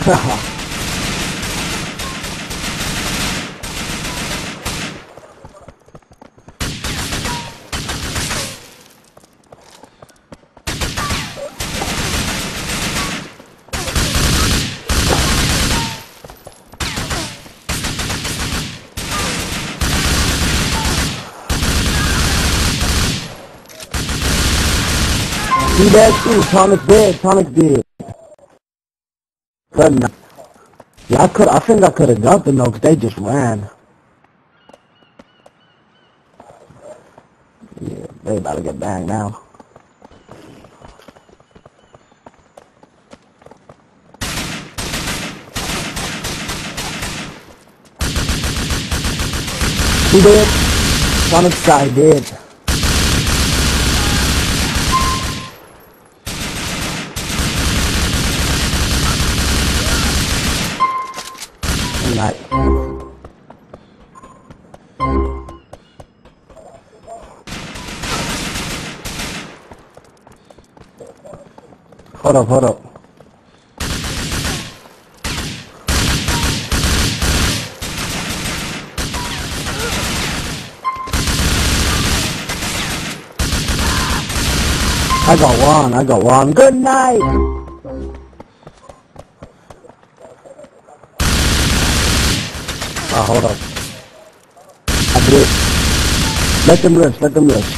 He dead too. Thomas dead. Thomas dead. Good enough. Yeah, I think I could have got them though, 'cause they just ran. Yeah, they about to get banged now. He did. Thomas side did. Like, hold up. I got one. Good night! Oh, hold up. I did. Let them rest.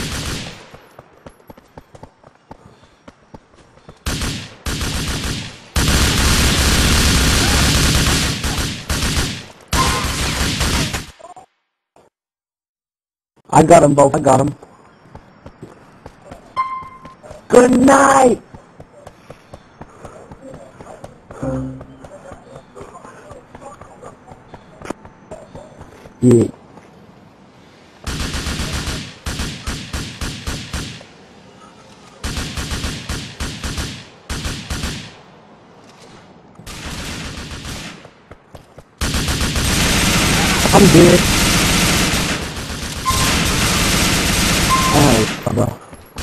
I got them both, Good night! Yeah. I'm dead. Oh, brother.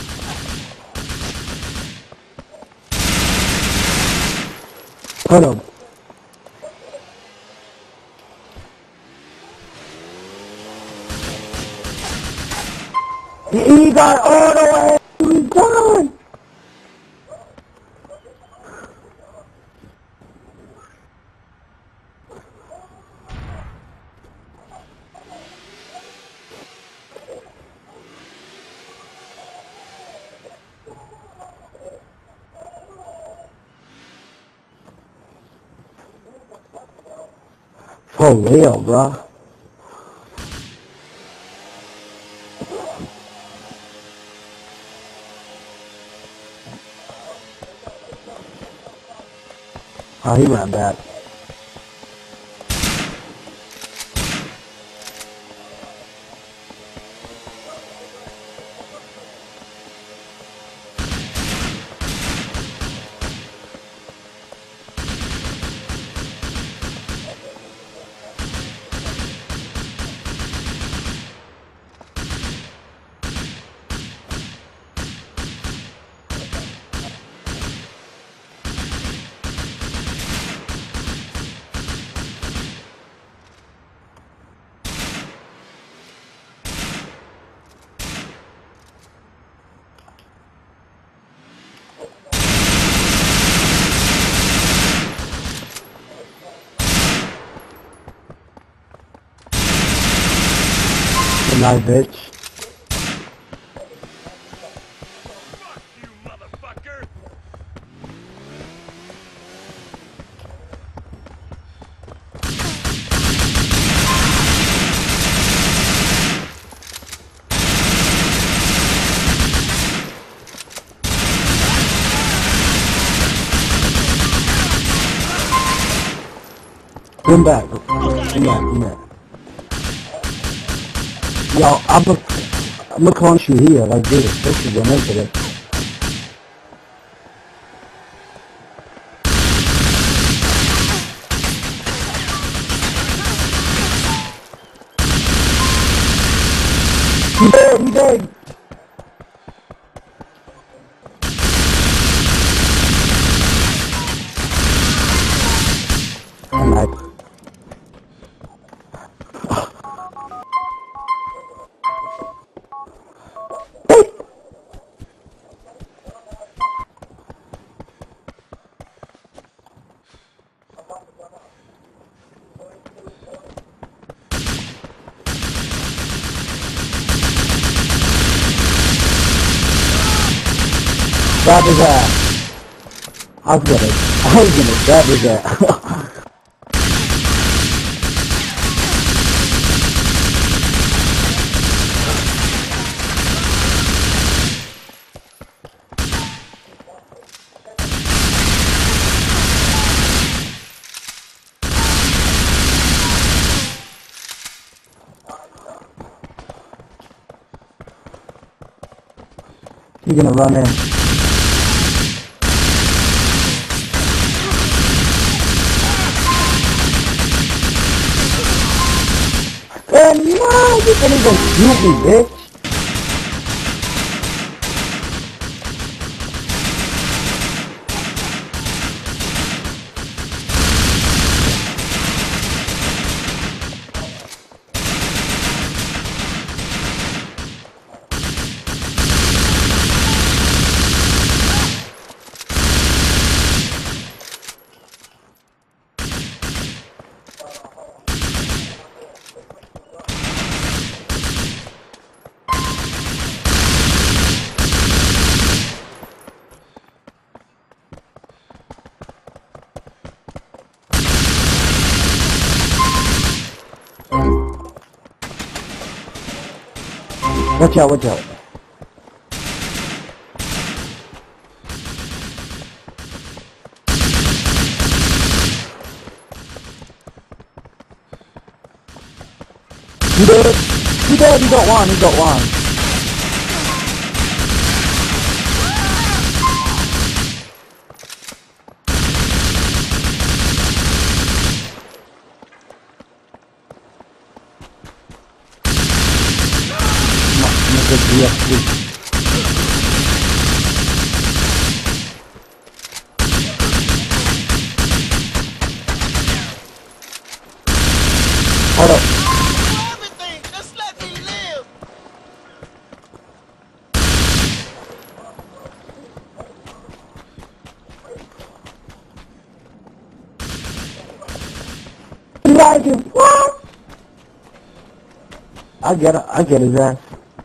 Hold up. He got all the way. He's gone. For real, bro. Oh, he ran back. Good night, bitch. Fuck you, motherfucker! Come back. Yo, I'm gonna punch you here like this. This is gonna make it. He dead. grab his ass. I was gonna grab his ass. He's gonna run in. And no, you can't even shoot me, bitch. Watch out, watch out. He dead. He dead. He got one. He got one. Hold up. Everything, just let me live. Like it, what? I get his ass.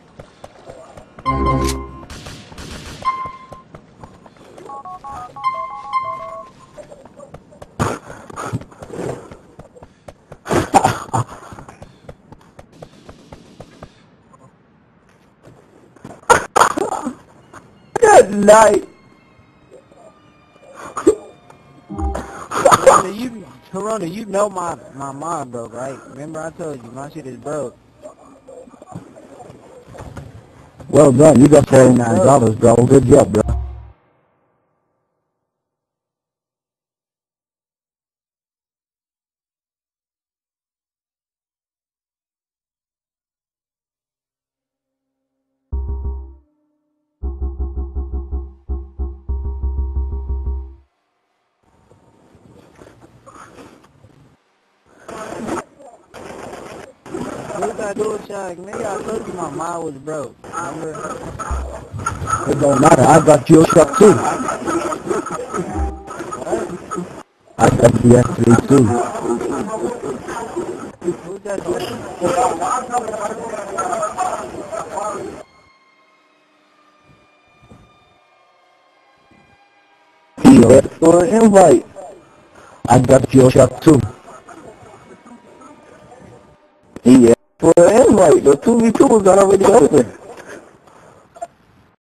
Good night. Corona, you know my mom broke, right? Remember I told you, my shit is broke. Well done. You got $49, bro. Good job, bro. What I do with y'all? Nigga, I told you my mom was broke. Remember? It don't matter. I got your truck too. I got the S3 too. Who's that doing? He asked for an invite. I got your truck too. He asked for an invite. The 2v2 was already open.